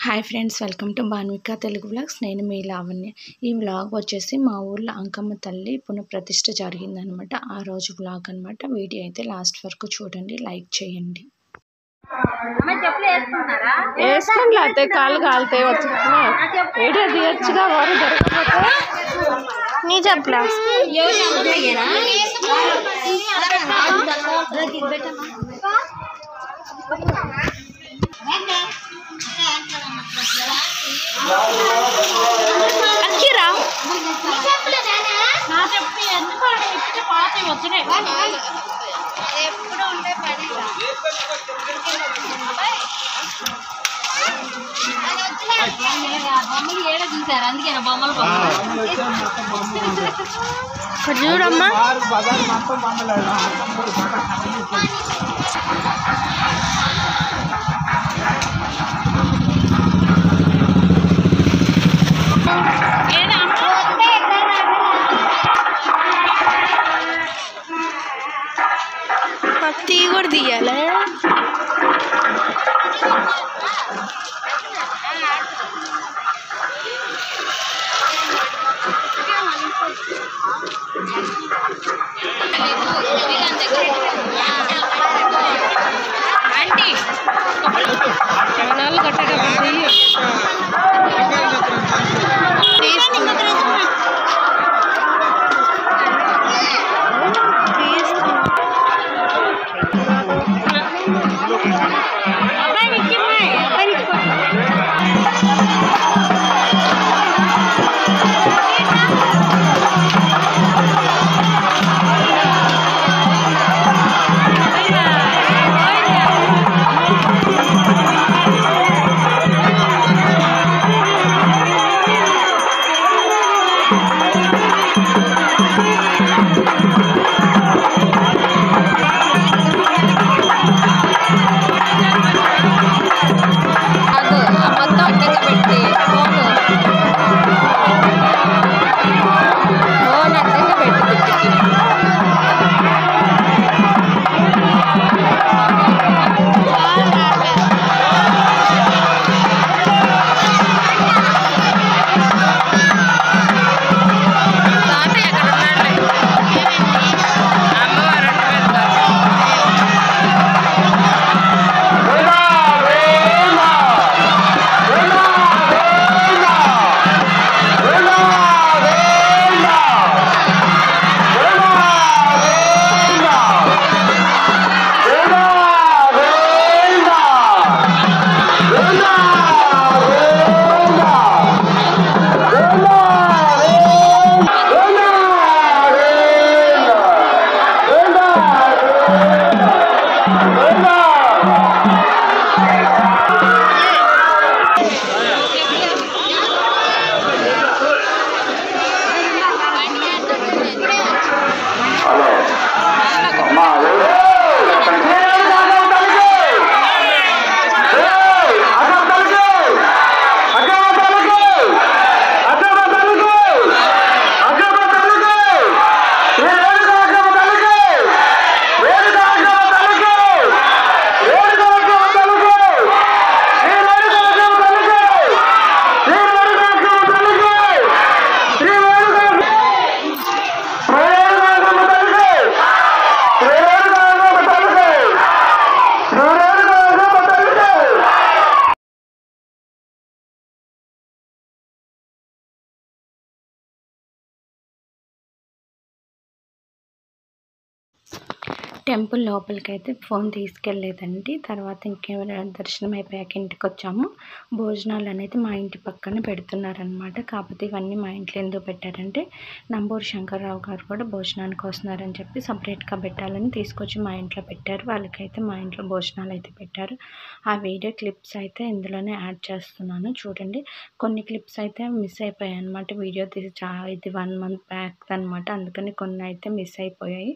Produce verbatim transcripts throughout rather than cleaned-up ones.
Hi friends, welcome to Bhanvika Telugu vlogs. నేను మీ లావణ్య. ఈ వ్లాగ్ వచ్చేసి మా ఊర్లో అంకమ్మ తల్లి పునఃప్రతిష్ఠ జరిగిందనమాట. ఆ రోజు వ్లాగ్ అనమాట. వీడియో అయితే లాస్ట్ వరకు చూడండి, లైక్ చేయండి. వేసుకుంటే కాళ్ళు కాలుతాయి. వచ్చి వీడియో తీయచ్చుగా, వారు దొరకకపోతే నీ చెప్పలా అక్కిరా ఎప్పుడు ఉండే పని బొమ్మలు ఏడ చూసారు, అందుకేనా బొమ్మలు చూడమ్మా. పత్తి కూడా తీయాలి. ఆంటీ నాలుగు గట్టగా టెంపుల్ లోపలికి అయితే ఫోన్ తీసుకెళ్ళలేదండి. తర్వాత ఇంకేమైనా దర్శనం అయిపోయాక ఇంటికి వచ్చాము. భోజనాలు అనేది మా ఇంటి పక్కన పెడుతున్నారనమాట. కాకపోతే ఇవన్నీ మా ఇంట్లో ఎందుకు పెట్టారంటే, నంబూరు శంకర్రావు గారు కూడా భోజనానికి వస్తున్నారని చెప్పి సపరేట్గా పెట్టాలని తీసుకొచ్చి మా ఇంట్లో పెట్టారు. వాళ్ళకైతే మా ఇంట్లో భోజనాలు అయితే పెట్టారు. ఆ వీడియో క్లిప్స్ అయితే ఇందులోనే యాడ్ చేస్తున్నాను, చూడండి. కొన్ని క్లిప్స్ అయితే మిస్ అయిపోయాయి అనమాట. వీడియో తీసి చా ఇది వన్ మంత్ బ్యాక్ అనమాట, అందుకని కొన్ని అయితే మిస్ అయిపోయాయి.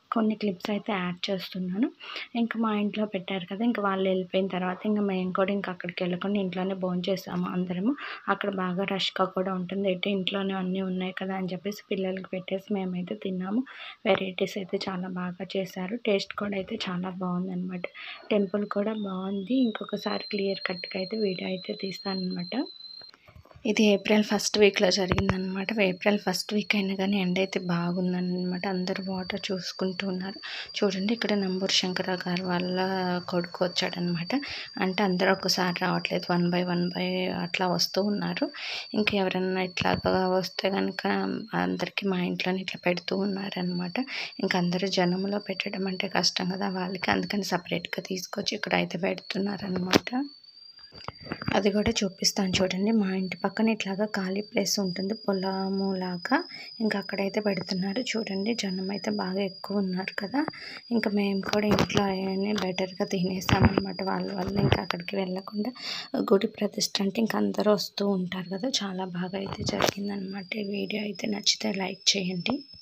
కొన్ని క్లిప్స్ అయితే యాడ్ చేస్తున్నాను. ఇంకా మా ఇంట్లో పెట్టారు కదా, ఇంకా వాళ్ళు వెళ్ళిపోయిన తర్వాత ఇంకా మేము కూడా ఇంకా అక్కడికి వెళ్ళకుండా ఇంట్లోనే భోంచేసాము అందరము. అక్కడ బాగా రష్గా కూడా ఉంటుంది, అయితే ఇంట్లోనే అన్నీ ఉన్నాయి కదా అని చెప్పేసి పిల్లలకి పెట్టేసి మేమైతే తిన్నాము. వెరైటీస్ అయితే చాలా బాగా చేశారు, టేస్ట్ కూడా అయితే చాలా బాగుందన్నమాట. టెంపుల్ కూడా బాగుంది. ఇంకొకసారి క్లియర్ కట్గా అయితే వీడియో అయితే తీస్తానన్నమాట. ఇది ఏప్రిల్ ఫస్ట్ వీక్లో జరిగిందనమాట. ఏప్రిల్ ఫస్ట్ వీక్ అయినా కానీ ఎండ అయితే బాగుందన్నమాట. అందరూ వాటర్ చూసుకుంటూ ఉన్నారు. చూడండి ఇక్కడ నంబూరు శంకర గారు వాళ్ళ కొడుకు వచ్చాడనమాట. అంటే అందరూ ఒకసారి రావట్లేదు, వన్ బై వన్ బై అట్లా వస్తూ ఉన్నారు. ఇంకా ఎవరన్నా ఇట్లాగా వస్తే కనుక అందరికీ మా ఇంట్లోనే ఇట్లా పెడుతూ ఉన్నారనమాట. ఇంకా అందరూ జనంలో పెట్టడం అంటే కష్టం కదా వాళ్ళకి, అందుకని సపరేట్గా తీసుకొచ్చి ఇక్కడ అయితే పెడుతున్నారనమాట. అది కూడా చూపిస్తాను చూడండి. మా ఇంటి పక్కన ఇట్లాగా ఖాళీ ప్లేస్ ఉంటుంది, పొలము లాగా. ఇంకా అక్కడైతే పెడుతున్నారు చూడండి. జనం అయితే బాగా ఎక్కువ ఉన్నారు కదా. ఇంకా మేము కూడా ఇంట్లో అవన్నీ బెటర్గా తినేసామన్నమాట వాళ్ళ వల్ల. ఇంకా అక్కడికి వెళ్ళకుండా గుడి ప్రతిష్ట అంటే ఇంకా అందరూ వస్తూ ఉంటారు కదా. చాలా బాగా అయితే జరిగిందనమాట. ఈ వీడియో అయితే నచ్చితే లైక్ చేయండి.